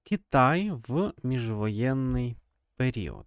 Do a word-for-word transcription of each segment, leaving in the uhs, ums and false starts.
Китай в міжвоєнний період.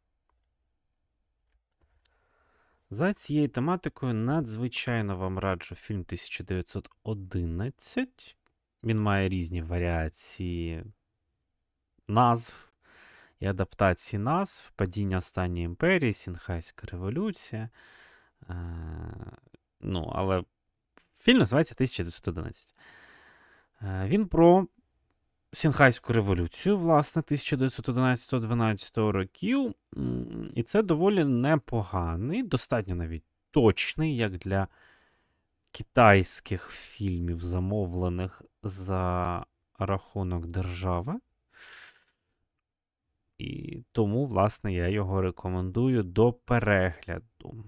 За цією тематикою надзвичайно вам раджу фільм тисяча дев'ятсот одинадцять. Він має різні варіації назв і адаптації назв. Падіння останньої імперії, Сінхайська революція. Е, ну, але фільм називається тисяча дев'ятсот одинадцять. Е, він про Сінхайську революцію, власне, тисяча дев'ятсот одинадцятого дванадцятого років. І це доволі непоганий, достатньо навіть точний, як для китайських фільмів, замовлених за рахунок держави. І тому, власне, я його рекомендую до перегляду.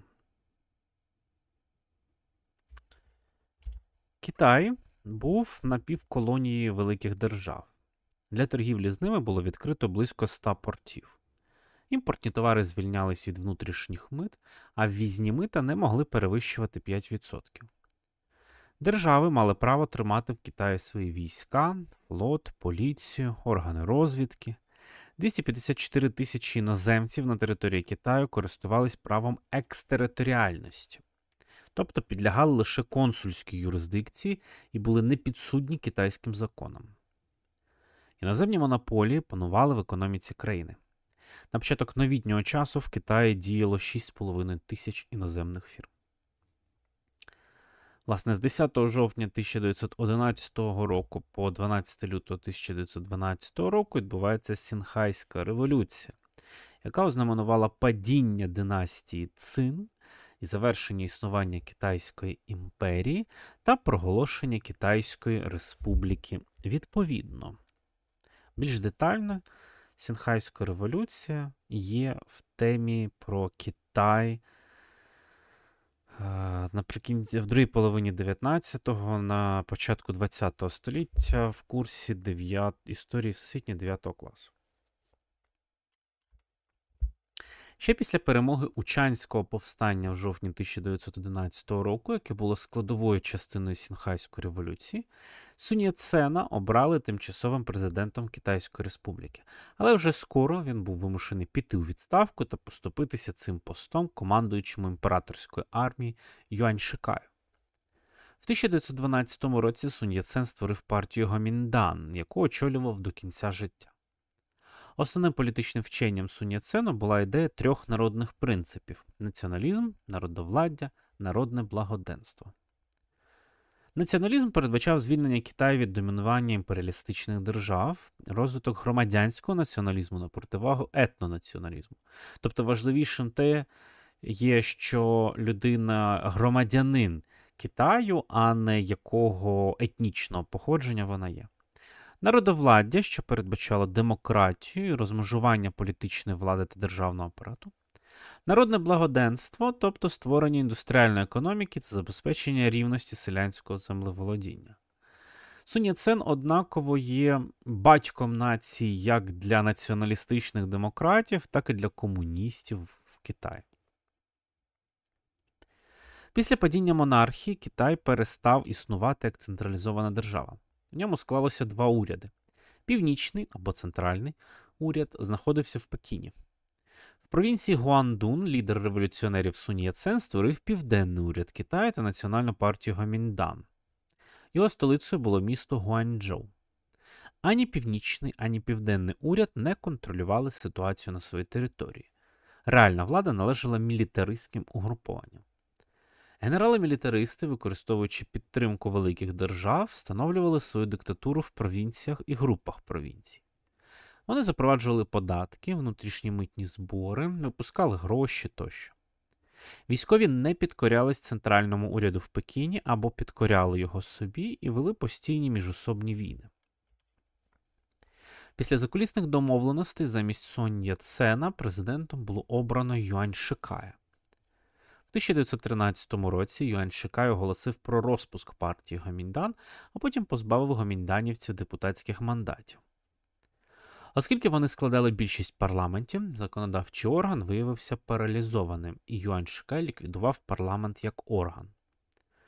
Китай був напівколонією великих держав. Для торгівлі з ними було відкрито близько ста портів. Імпортні товари звільнялись від внутрішніх мит, а ввізні мита не могли перевищувати п'ять відсотків. Держави мали право тримати в Китаї свої війська, флот, поліцію, органи розвідки. двісті п'ятдесят чотири тисячі іноземців на території Китаю користувались правом екстериторіальності, тобто підлягали лише консульській юрисдикції і були непідсудні китайським законам. Іноземні монополії панували в економіці країни. На початок новітнього часу в Китаї діяло шість з половиною тисяч іноземних фірм. Власне, з десятого жовтня тисяча дев'ятсот одинадцятого року по дванадцяте лютого тисяча дев'ятсот дванадцятого року відбувається Сінхайська революція, яка ознаменувала падіння династії Цин і завершення існування Китайської імперії та проголошення Китайської республіки відповідно. Більш детально, Сінхайська революція є в темі про Китай наприкінці, в другій половині дев'ятнадцятого, на початку ХХ століття в курсі дев'ятої історії всесвітньої дев'ятого класу. Ще після перемоги Учанського повстання в жовтні тисяча дев'ятсот одинадцятого року, яке було складовою частиною Сінхайської революції, Сунь Яцена обрали тимчасовим президентом Китайської республіки. Але вже скоро він був вимушений піти у відставку та поступитися цим постом командуючому імператорської армії Юань Шикаю. В тисяча дев'ятсот дванадцятому році Сунь Яцен створив партію Гоміндан, яку очолював до кінця життя. Основним політичним вченням Сунь Яцену була ідея трьох народних принципів – націоналізм, народовладдя, народне благоденство. Націоналізм передбачав звільнення Китаю від домінування імперіалістичних держав, розвиток громадянського націоналізму на противагу етнонаціоналізму. Тобто важливішим те є, що людина громадянин Китаю, а не якого етнічного походження вона є. Народовладдя, що передбачало демократію і розмежування політичної влади та державного апарату. Народне благоденство, тобто створення індустріальної економіки та забезпечення рівності селянського землеволодіння. Сунь Яцен однаково є батьком нації як для націоналістичних демократів, так і для комуністів в Китаї. Після падіння монархії Китай перестав існувати як централізована держава. В ньому склалося два уряди. Північний або центральний уряд знаходився в Пекіні. В провінції Гуандун лідер революціонерів Сунь Яцен створив південний уряд Китаю та національну партію Гоміндан. Його столицею було місто Гуанчжоу. Ані північний, ані південний уряд не контролювали ситуацію на своїй території. Реальна влада належала мілітаристським угрупованням. Генерали-мілітаристи, використовуючи підтримку великих держав, встановлювали свою диктатуру в провінціях і групах провінцій. Вони запроваджували податки, внутрішні митні збори, випускали гроші тощо. Військові не підкорялись центральному уряду в Пекіні або підкоряли його собі і вели постійні міжособні війни. Після закулісних домовленостей замість Сунь Яцена президентом було обрано Юань Шикая. В тисяча дев'ятсот тринадцятому році Юань Шикай оголосив про розпуск партії Гоміндан, а потім позбавив гомінданівців депутатських мандатів. Оскільки вони складали більшість в парламенті, законодавчий орган виявився паралізованим, і Юань Шикай ліквідував парламент як орган.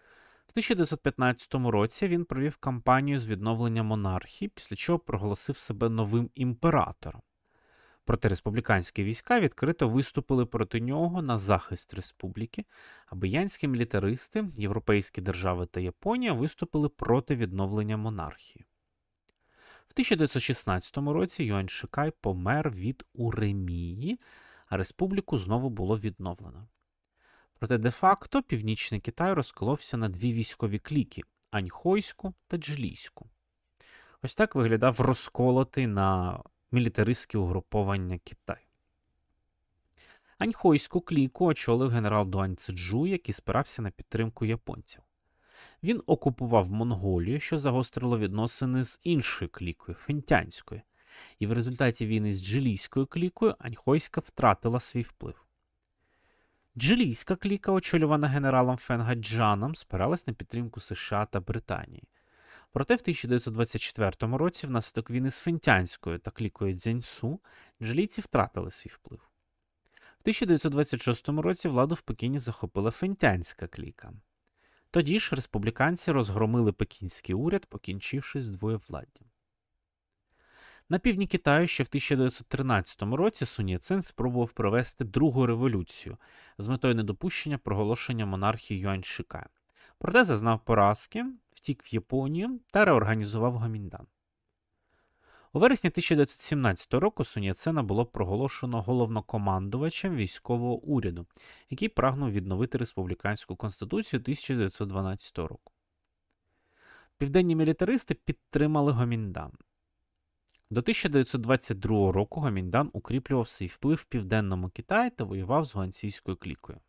В тисяча дев'ятсот п'ятнадцятому році він провів кампанію з відновлення монархії, після чого проголосив себе новим імператором. Проте республіканські війська відкрито виступили проти нього на захист республіки, а боянські мілітаристи, європейські держави та Японія виступили проти відновлення монархії. В тисяча дев'ятсот шістнадцятому році Юань Шикай помер від уремії, а республіку знову було відновлено. Проте де-факто Північний Китай розколовся на дві військові кліки – аньхойську та джлійську. Ось так виглядав розколотий на мілітаристські угруповання Китай. Аньхойську кліку очолив генерал Дуань Цзеджу, який спирався на підтримку японців. Він окупував Монголію, що загострило відносини з іншою клікою – фентянською, і в результаті війни з джилійською клікою Аньхойська втратила свій вплив. Джилійська кліка, очолювана генералом Фенгаджаном, спиралась на підтримку США та Британії. Проте в тисяча дев'ятсот двадцять четвертому році внаслідок війни з фентянською та клікою Цзяньсу джилійці втратили свій вплив. В тисяча дев'ятсот двадцять шостому році владу в Пекіні захопила фентянська кліка. Тоді ж республіканці розгромили пекінський уряд, покінчивши з двоєвладдям. На півдні Китаю ще в тисяча дев'ятсот тринадцятому році Сунь Яцен спробував провести другу революцію з метою недопущення проголошення монархії Юань Шикая. Проте зазнав поразки, втік в Японію та реорганізував Гоміндан. У вересні тисяча дев'ятсот сімнадцятого року Сунь Яцена було проголошено головнокомандувачем військового уряду, який прагнув відновити республіканську конституцію тисяча дев'ятсот дванадцятого року. Південні мілітаристи підтримали Гоміндан. До тисяча дев'ятсот двадцять другого року Гоміндан укріплював свій вплив в Південному Китаї та воював з гуанційською клікою.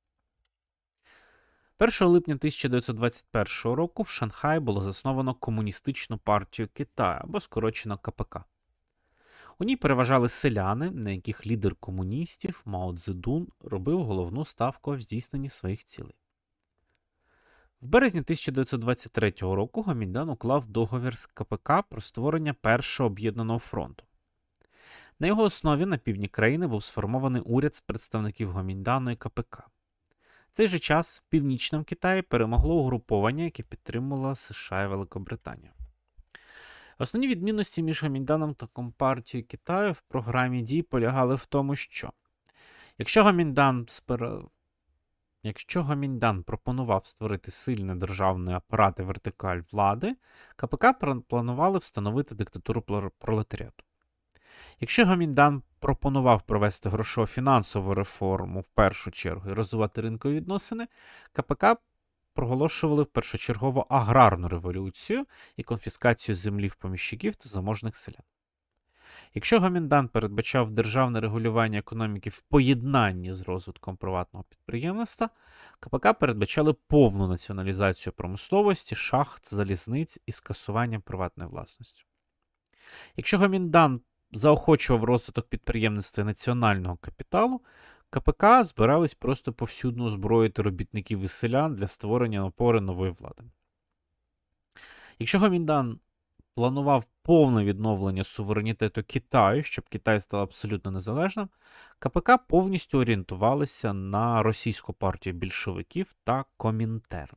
першого липня тисяча дев'ятсот двадцять першого року в Шанхаї було засновано Комуністичну партію Китаю, або скорочено ка пе ка. У ній переважали селяни, на яких лідер комуністів Мао Цзедун робив головну ставку в здійсненні своїх цілей. В березні тисяча дев'ятсот двадцять третього року Гоміндан уклав договір з ка пе ка про створення Першого об'єднаного фронту. На його основі на півдні країни був сформований уряд з представників Гоміндану і ка пе ка. В цей же час в Північному Китаї перемогло угруповання, яке підтримувало США і Великобританію. Основні відмінності між Гомінданом та Компартією Китаю в програмі дій полягали в тому, що якщо Гоміндан, спер... якщо Гоміндан пропонував створити сильний державний апарат і вертикаль влади, ка пе ка планували встановити диктатуру пролетаріату. Якщо Гоміндан пропонував провести грошово-фінансову реформу в першу чергу і розвивати ринкові відносини, ка пе ка проголошували першочергово аграрну революцію і конфіскацію землі в поміщиків та заможних селян. Якщо Гоміндан передбачав державне регулювання економіки в поєднанні з розвитком приватного підприємництва, ка пе ка передбачали повну націоналізацію промисловості, шахт, залізниць і скасування приватної власності. Якщо Гоміндан заохочував розвиток підприємництва і національного капіталу, ка пе ка збирались просто повсюдно озброїти робітників і селян для створення опори нової влади. Якщо Гоміндан планував повне відновлення суверенітету Китаю, щоб Китай став абсолютно незалежним, ка пе ка повністю орієнтувалися на російську партію більшовиків та Комінтерн.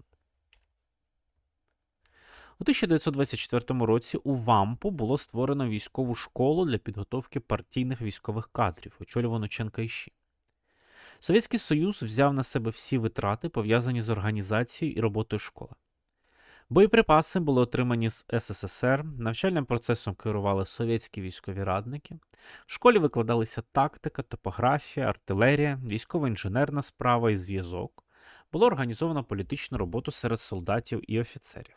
У тисяча дев'ятсот двадцять четвертому році у Вампу було створено військову школу для підготовки партійних військових кадрів, очолювану Чен Кайші. Совєтський Союз взяв на себе всі витрати, пов'язані з організацією і роботою школи. Боєприпаси були отримані з ес ес ес ер, навчальним процесом керували совєтські військові радники, в школі викладалися тактика, топографія, артилерія, військово-інженерна справа і зв'язок, було організовано політичну роботу серед солдатів і офіцерів.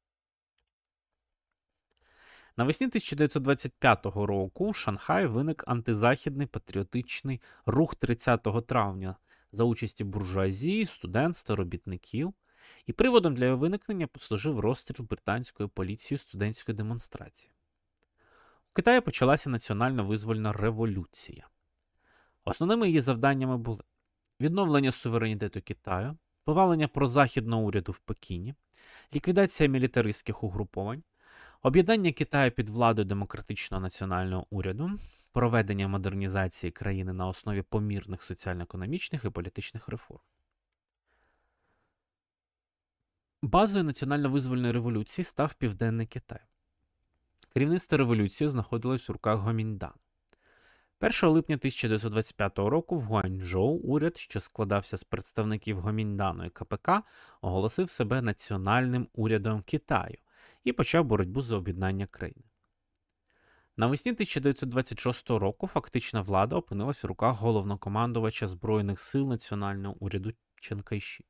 Навесні тисяча дев'ятсот двадцять п'ятого року у Шанхаї виник антизахідний патріотичний рух тридцятого травня за участі буржуазії, студентства, робітників, і приводом для його виникнення послужив розстріл британською поліцією студентської демонстрації. У Китаї почалася національно-визвольна революція. Основними її завданнями були відновлення суверенітету Китаю, повалення прозахідного уряду в Пекіні, ліквідація мілітаристських угруповань, об'єднання Китаю під владою демократичного національного уряду, проведення модернізації країни на основі помірних соціально-економічних і політичних реформ. Базою національно-визвольної революції став Південний Китай. Керівництво революції знаходилось в руках Гоміньдану. першого липня тисяча дев'ятсот двадцять п'ятого року в Гуанчжоу уряд, що складався з представників Гоміньдану і ка пе ка, оголосив себе національним урядом Китаю і почав боротьбу за об'єднання країни. Навесні тисяча дев'ятсот двадцять шостого року фактична влада опинилась в руках головнокомандувача Збройних сил національного уряду Чен Кайші.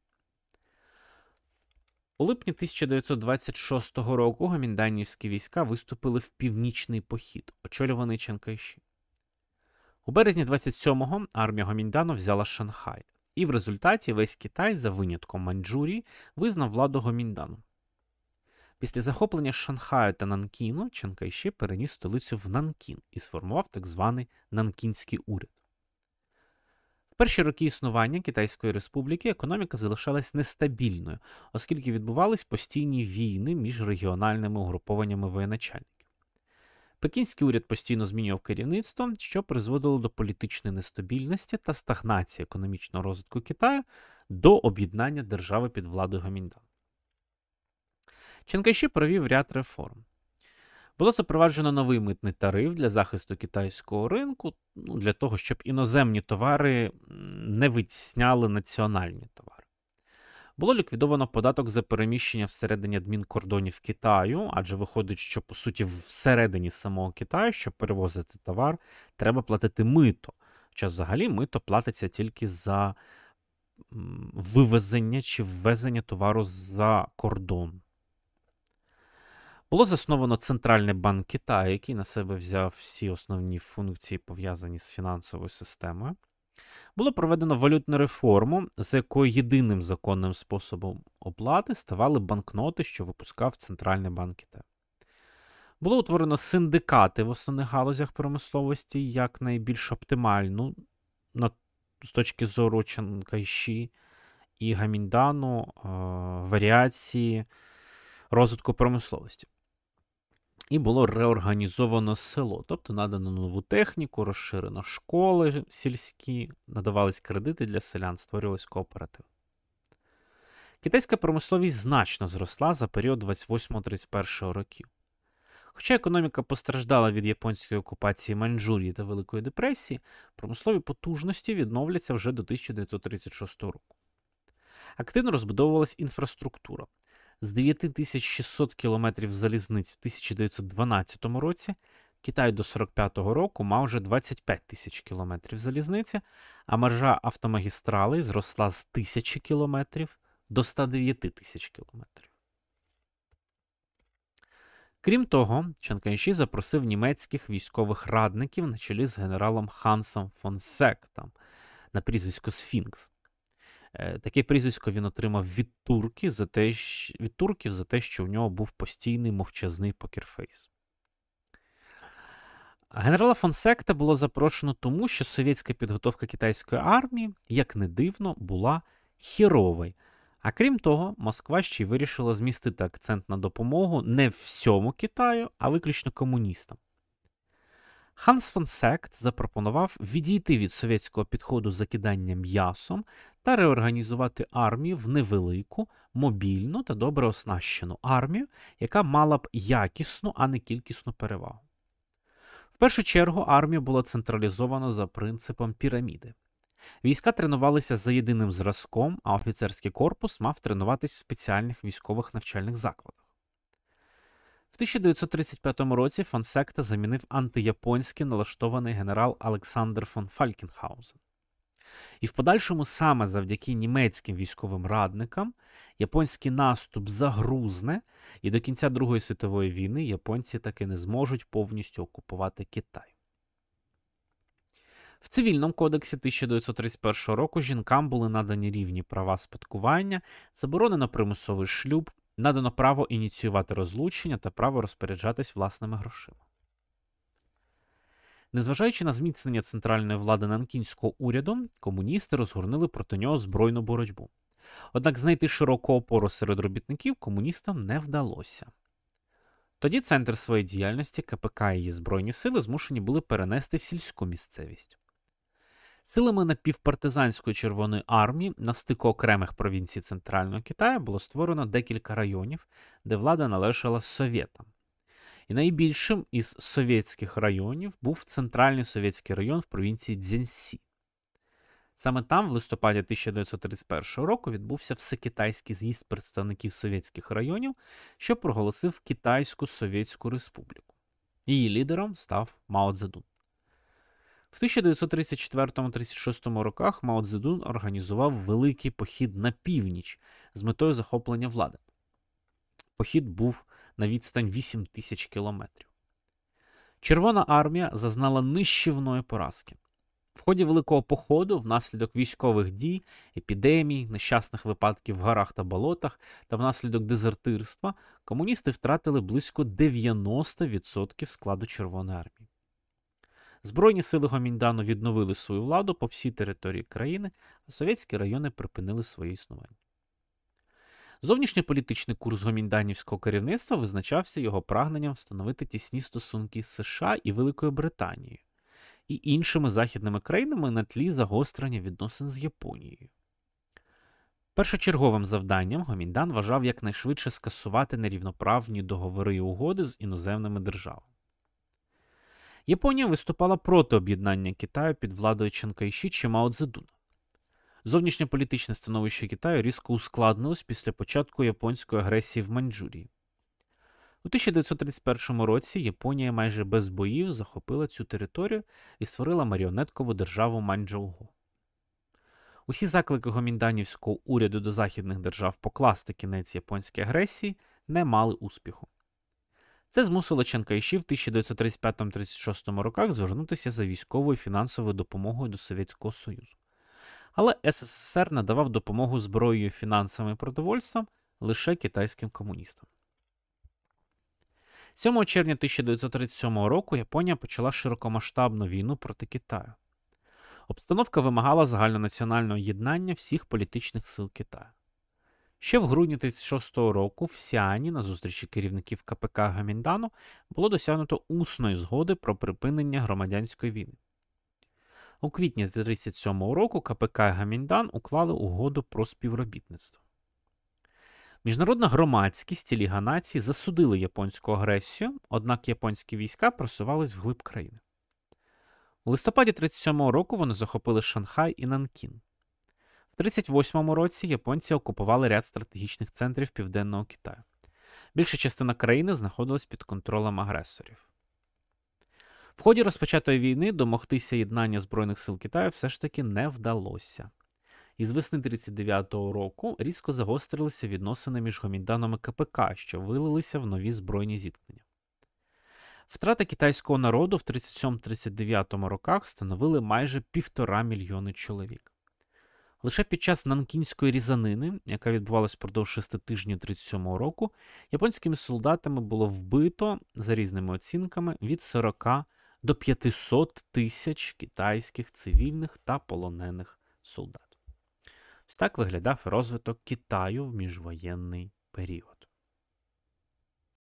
У липні тисяча дев'ятсот двадцять шостого року гомінданівські війська виступили в північний похід, очолюваний Чен Кайші. У березні двадцять сьомого армія Гоміндану взяла Шанхай, і в результаті весь Китай, за винятком Маньчжурії, визнав владу Гоміндану. Після захоплення Шанхаю та Нанкіну Чен Кайші переніс столицю в Нанкін і сформував так званий Нанкінський уряд. В перші роки існування Китайської республіки економіка залишалась нестабільною, оскільки відбувались постійні війни між регіональними угрупованнями воєначальників. Пекінський уряд постійно змінював керівництво, що призводило до політичної нестабільності та стагнації економічного розвитку Китаю до об'єднання держави під владою Гоміндану. Чен Кайші провів ряд реформ. Було запроваджено новий митний тариф для захисту китайського ринку, ну, для того, щоб іноземні товари не витісняли національні товари. Було ліквідовано податок за переміщення всередині адмінкордонів Китаю, адже виходить, що, по суті, всередині самого Китаю, щоб перевозити товар, треба платити мито. Хоча взагалі мито платиться тільки за вивезення чи ввезення товару за кордон. Було засновано Центральний банк Китаю, який на себе взяв всі основні функції, пов'язані з фінансовою системою. Було проведено валютну реформу, за якою єдиним законним способом оплати ставали банкноти, що випускав Центральний банк Китаю. Було утворено синдикати в основних галузях промисловості, як найбільш оптимальну на, з точки зору Чен Кайші і Гоміндану е, варіації розвитку промисловості. І було реорганізовано село, тобто надано нову техніку, розширено школи сільські, надавались кредити для селян, створювались кооперативи. Китайська промисловість значно зросла за період двадцять восьмого тридцять першого років. Хоча економіка постраждала від японської окупації Маньчжурії та Великої депресії, промислові потужності відновляться вже до тисяча дев'ятсот тридцять шостого року. Активно розбудовувалась інфраструктура. З дев'ять тисяч шістсот кілометрів залізниць в тисяча дев'ятсот дванадцятому році Китай до сорок п'ятого року мав вже двадцять п'ять тисяч кілометрів залізниці, а мережа автомагістралей зросла з тисячі кілометрів до ста дев'яти тисяч кілометрів. Крім того, Чен Кайші запросив німецьких військових радників на чолі з генералом Хансом фон Сектом на прізвисько Сфінкс. Таке прізвисько він отримав від, турки за те, від турків за те, що у нього був постійний мовчазний покерфейс. Генерала фон Секта було запрошено тому, що совєтська підготовка китайської армії, як не дивно, була хіровою. А крім того, Москва ще й вирішила змістити акцент на допомогу не всьому Китаю, а виключно комуністам. Ханс фон Сект запропонував відійти від совєтського підходу закидання м'ясом та реорганізувати армію в невелику, мобільну та добре оснащену армію, яка мала б якісну, а не кількісну перевагу. В першу чергу армія була централізована за принципом піраміди. Війська тренувалися за єдиним зразком, а офіцерський корпус мав тренуватись в спеціальних військових навчальних закладах. В тисяча дев'ятсот тридцять п'ятому році фон Секта замінив антияпонський налаштований генерал Олександр фон Фалькенхаузен. І в подальшому саме завдяки німецьким військовим радникам японський наступ загрузне, і до кінця Другої світової війни японці таки не зможуть повністю окупувати Китай. В Цивільному кодексі тисяча дев'ятсот тридцять першого року жінкам були надані рівні права спадкування, заборонено примусовий шлюб, надано право ініціювати розлучення та право розпоряджатись власними грошима. Незважаючи на зміцнення центральної влади нанкінського уряду, комуністи розгорнули проти нього збройну боротьбу. Однак знайти широку опору серед робітників комуністам не вдалося. Тоді центр своєї діяльності ка пе ка і її збройні сили змушені були перенести в сільську місцевість. Силами напівпартизанської Червоної армії на стику окремих провінцій Центрального Китаю було створено декілька районів, де влада належала совєтам. І найбільшим із совєтських районів був центральний совєтський район в провінції Цзяньсі. Саме там в листопаді тисяча дев'ятсот тридцять першого року відбувся Всекитайський з'їзд представників совєтських районів, що проголосив Китайську Совєтську Республіку. Її лідером став Мао Цзедун. В тисяча дев'ятсот тридцять четвертому - тридцять шостому роках Мао Цзедун організував великий похід на північ з метою захоплення влади. Похід був на відстань вісім тисяч кілометрів. Червона армія зазнала нищівної поразки. В ході Великого походу, внаслідок військових дій, епідемій, нещасних випадків в горах та болотах та внаслідок дезертирства, комуністи втратили близько дев'яносто відсотків складу Червоної армії. Збройні сили Гоміндану відновили свою владу по всій території країни, а совєтські райони припинили своє існування. Зовнішньополітичний курс гомінданівського керівництва визначався його прагненням встановити тісні стосунки з США і Великою Британією і іншими західними країнами на тлі загострення відносин з Японією. Першочерговим завданням Гоміндан вважав якнайшвидше скасувати нерівноправні договори і угоди з іноземними державами. Японія виступала проти об'єднання Китаю під владою Чан Кайші чи Мао Цзедуна. Зовнішньополітичне становище Китаю різко ускладнилось після початку японської агресії в Маньчжурії. У тисяча дев'ятсот тридцять першому році Японія майже без боїв захопила цю територію і створила маріонеткову державу Маньчжоу. Усі заклики гомінданівського уряду до західних держав покласти кінець японській агресії не мали успіху. Це змусило Чан Кайші в тисяча дев'ятсот тридцять п'ятому - тридцять шостому роках звернутися за військовою і фінансовою допомогою до Совєтського Союзу. Але ес ес ес ер надавав допомогу зброєю, фінансами і продовольством лише китайським комуністам. сьомого червня тисяча дев'ятсот тридцять сьомого року Японія почала широкомасштабну війну проти Китаю. Обстановка вимагала загальнонаціонального єднання всіх політичних сил Китаю. Ще в грудні тридцять шостого року в Сіані на зустрічі керівників ка пе ка Гоміндану було досягнуто усної згоди про припинення громадянської війни. У квітні тридцять сьомого року ка пе ка і Гоміндан уклали угоду про співробітництво. Міжнародна громадськість і Ліга націй засудили японську агресію, однак японські війська просувались вглиб країни. У листопаді тридцять сьомого року вони захопили Шанхай і Нанкін. В тридцять восьмому році японці окупували ряд стратегічних центрів Південного Китаю. Більша частина країни знаходилась під контролем агресорів. В ході розпочатої війни домогтися єднання Збройних сил Китаю все ж таки не вдалося. Із весни тридцять дев'ятого року різко загострилися відносини між Гомінданом і ка пе ка, що вилилися в нові збройні зіткнення. Втрати китайського народу в тридцять сьомому - тридцять дев'ятому роках становили майже півтора мільйони чоловік. Лише під час Нанкінської різанини, яка відбувалась впродовж шести тижнів тридцять сьомого року, японськими солдатами було вбито, за різними оцінками, від сорока до п'ятисот тисяч китайських цивільних та полонених солдат. Ось так виглядав розвиток Китаю в міжвоєнний період.